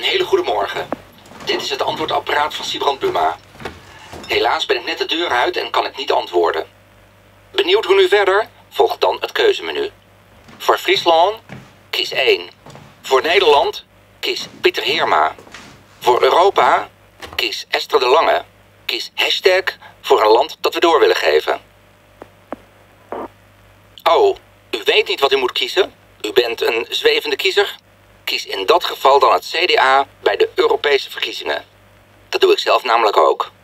hele goede morgen. Dit is het antwoordapparaat van Sibrand Buma. Helaas ben ik net de deur uit en kan ik niet antwoorden. Benieuwd hoe nu verder? Volg dan het keuzemenu. Voor Friesland, kies 1. Voor Nederland, kies Pieter Heerma. Voor Europa, kies Esther de Lange. Kies hashtag voor een land dat we door willen geven. Oh, u weet niet wat u moet kiezen? U bent een zwevende kiezer? Kies in dat geval dan het CDA bij de Europese verkiezingen. Dat doe ik zelf namelijk ook.